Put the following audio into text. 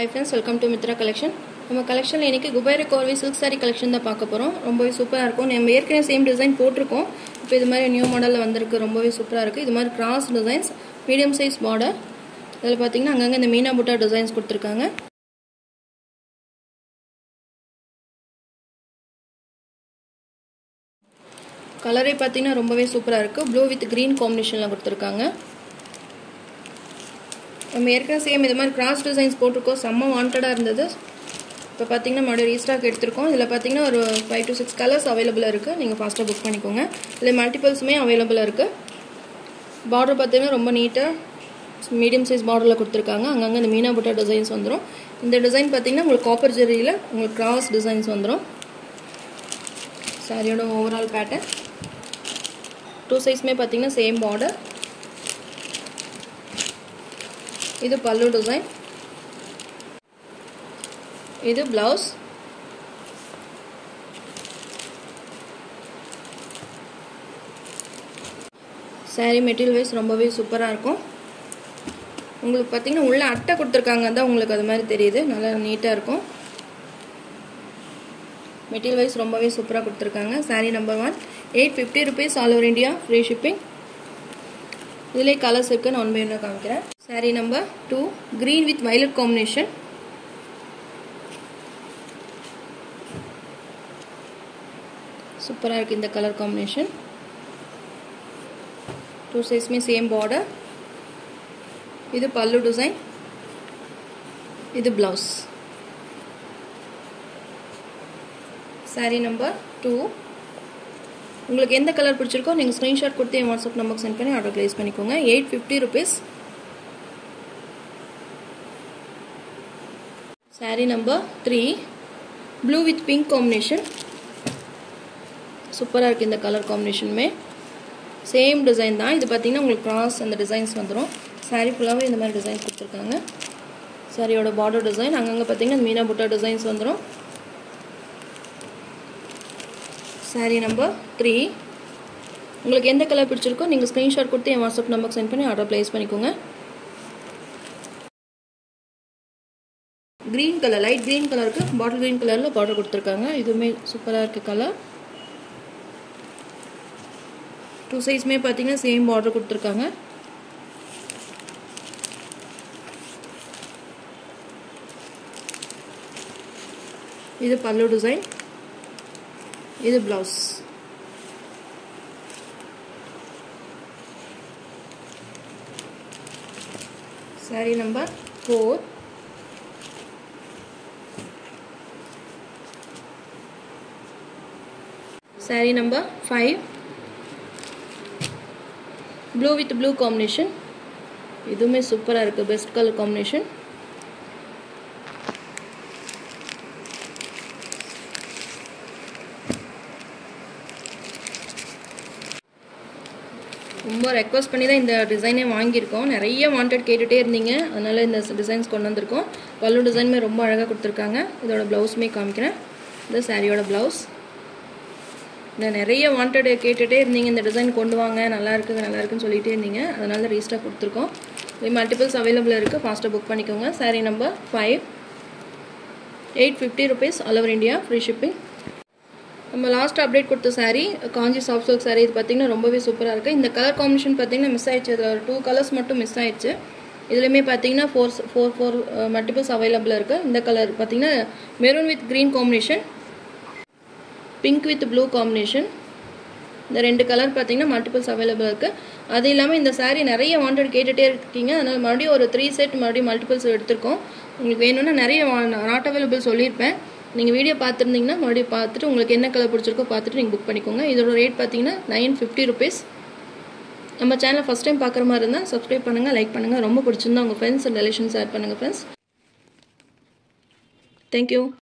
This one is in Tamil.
Hi friends, welcome to Mitra collection. நம்ம கலெக்ஷன்ல இன்னைக்கு குபேர கோர்வை சில்க் saree கலெக்ஷன் தான் பார்க்க போறோம். ரொம்பவே சூப்பரா இருக்கும். நம்ம ஏற்கனவே சேம் டிசைன் போட்டுருக்கோம். இப்போ இது மாதிரி நியூ மாடல்ல வந்திருக்கு. ரொம்பவே சூப்பரா இருக்கு. இது மாதிரி cross designs, medium size border. இதல பாத்தீங்கன்னா அங்கங்க இந்த மீனா புட்டா டிசைன்ஸ் கொடுத்திருக்காங்க. கலரே பாத்தீங்கன்னா ரொம்பவே சூப்பரா இருக்கு. ப்ளூ வித் கிரீன் காம்பினேஷன்ல கொடுத்திருக்காங்க. நம்ம ஏற்கனவே சேம் இது மாதிரி கிராஸ் டிசைன்ஸ் போட்டுருக்கோம். செம்ம வாண்டடா இருந்தது. இப்போ பாத்தீங்கன்னா மறுபடியும் ரீஸ்டாக் எடுத்துருக்கோம். இதில் பார்த்தீங்கன்னா ஒரு 5 to 6 கலர்ஸ் அவைலபிளாக இருக்குது. நீங்கள் ஃபாஸ்ட்டாக புக் பண்ணிக்கோங்க. இதில் மல்டிபிள்ஸுமே அவைலபிளாக இருக்குது. பார்டர் பார்த்தீங்கன்னா ரொம்ப நீட்டாக மீடியம் சைஸ் பார்டரில் கொடுத்துருக்காங்க. அங்கங்கே இந்த மீனா புட்டா டிசைன்ஸ் வந்துடும். இந்த டிசைன் பார்த்தீங்கன்னா உங்களுக்கு காப்பர் ஜெரியில் உங்களுக்கு கிராஸ் டிசைன்ஸ் வந்துடும். சாரியோட ஓவரால் பேட்டர்ன் 2 சைஸ்மே பார்த்தீங்கன்னா சேம் பார்டர். இது பல்லு டிசைன், இது பிளவுஸ். saree மெட்டீரியல் வைஸ் ரொம்பவே சூப்பரா இருக்கும். உங்களுக்கு பாத்தீங்கன்னா உள்ள அட்டை கொடுத்திருக்காங்க, அதான் உங்களுக்கு அது மாதிரி தெரியுது. நல்லா நீட்டா இருக்கும். மெட்டீரியல் வைஸ் ரொம்பவே சூப்பரா கொடுத்திருக்காங்க. saree number 1 850 rupees all over India, free shipping. இதிலே கலர்ஸ் இருக்கு, நான் ஒன் பை ஒன்னா காமிக்கிறேன். saree நம்பர் 2 green with violet combination. சூப்பரா இருக்கு இந்த கலர் காம்பினேஷன். 2 சைஸ்மே சேம் பார்டர். இது பல்லு டிசைன், இது பிளவுஸ். saree நம்பர் 2. உங்களுக்கு எந்த கலர் பிடிச்சிருக்கோ நீங்க ஸ்கிரீன்ஷாட் கொடுத்து என் வாட்ஸ்அப் நம்பருக்கு சென்ட் பண்ணி ஆர்டர் பிளேஸ் பண்ணிக்கோங்க. 850 rupees. saree number 3 blue with pink combination. சூப்பரா இருக்கு இந்த கலர் காம்பினேஷனுமே. சேம் டிசைன் தான். இது பாத்தீங்கன்னா உங்களுக்கு கிராஸ் அந்த டிசைன்ஸ் வந்துரும். saree ஃபுல்லாவே இந்த மாதிரி டிசைன்ஸ் கொடுத்திருக்காங்க. சாரியோட border டிசைன் அங்கங்க பாத்தீங்கன்னா மீனா புட்டா டிசைன்ஸ் வந்துரும். saree number 3. உங்களுக்கு எந்த கலர் பிடிச்சிருக்கோ நீங்க ஸ்கிரீன்ஷாட் கொடுத்து என் வாட்ஸ்அப் நம்பருக்கு சென்ட் பண்ணி ஆர்டர் பிளேஸ் பண்ணிக்கோங்க. கிரீன் கலர், லைட் கிரீன் கலருக்கு பாட்டில் கிரீன் கலர்ல பார்டர் கொடுத்திருக்காங்க. இதுமே சூப்பரா இருக்கு கலர். 2 சைஸ்மே பாத்தீங்கன்னா சேம் பார்டர் கொடுத்திருக்காங்க. இது பல்லு டிசைன், இது blouse. saree number 4 saree number 5 blue with blue combination. இதுமே சூப்பரா இருக்கு, பெஸ்ட் கலர் காம்பினேஷன். ரொம்ப ரெக்வெஸ்ட் பண்ணி தான் இந்த டிசைனே வாங்கியிருக்கோம். நிறைய வாண்டட் கேட்டுட்டே இருந்தீங்க, அதனால இந்த டிசைன்ஸ் கொண்டு வந்திருக்கோம். பல்லு டிசைனுமே ரொம்ப அழகாக கொடுத்துருக்காங்க. இதோட பிளவுஸுமே காமிக்கிறேன். இந்த சாரியோட பிளவுஸ். இந்த நிறைய வாண்டட் கேட்டுட்டே இருந்தீங்க, இந்த டிசைன் கொண்டு வாங்க, நல்லா இருக்குன்னு சொல்லிட்டே இருந்தீங்க, அதனால ரீஸ்டாக் கொடுத்துருக்கோம். இது மல்டிபிள்ஸ் அவைலபிளாக இருக்குது, ஃபாஸ்ட்டாக புக் பண்ணிக்கோங்க. saree number 5 850 rupees all over India, free shipping. நம்ம லாஸ்ட் அப்டேட் கொடுத்த saree Kanchi soft silk saree. இது பார்த்தீங்கன்னா ரொம்பவே சூப்பராக இருக்குது. இந்த கலர் காம்பினேஷன் பார்த்தீங்கன்னா மிஸ் ஆயிடுச்சு. அதில் ஒரு 2 கலர்ஸ் மட்டும் மிஸ் ஆயிடுச்சு. இதுலையுமே பார்த்தீங்கன்னா 4 மல்டிபிள்ஸ் அவைலபிளாக இருக்குது. இந்த கலர் பார்த்தீங்கன்னா maroon with green combination, pink with blue combination. இந்த 2 கலர் பார்த்தீங்கன்னா மல்டிபிள்ஸ் அவைலபிளாக இருக்குது. அது இல்லாமல் இந்த saree நிறைய வாண்டட் கேட்டுகிட்டே இருக்கீங்க, அதனால் மறுபடியும் ஒரு 3 செட் மறுபடியும் மல்டிபிள்ஸ் எடுத்திருக்கோம். உங்களுக்கு வேணும்னா நிறைய நாட் அவைலபிள் சொல்லியிருப்பேன். நீங்கள் வீடியோ பார்த்துருந்தீங்கன்னா மறுபடியும் பார்த்துட்டு உங்களுக்கு என்ன கலர் பிடிச்சிருக்கோ பார்த்துட்டு நீங்கள் புக் பண்ணிக்கோங்க. இதோட ரேட் பார்த்தீங்கன்னா 950 rupees. நம்ம சேனலை ஃபஸ்ட் டைம் பார்க்குற மாதிரி இருந்தால் சப்ஸ்கிரைப் பண்ணுங்கள், லைக் பண்ணுங்கள். ரொம்ப பிடிச்சிருந்தா உங்கள் ஃப்ரெண்ட்ஸ் அண்ட் ரிலேஷன்ஸ் ஷேர் பண்ணுங்கள் ஃப்ரெண்ட்ஸ். தேங்க்யூ.